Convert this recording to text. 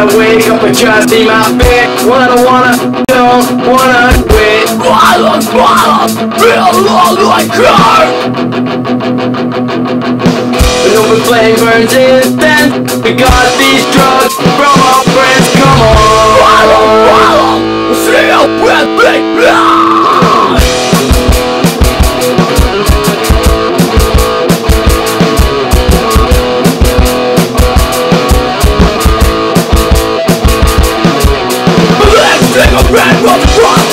wanna wake up and just see my feet. Don't wanna quit. Violence, feel like her. An open flame burns intense. We got these drugs from our friends. Come on, feel with me. Take a breath from the front.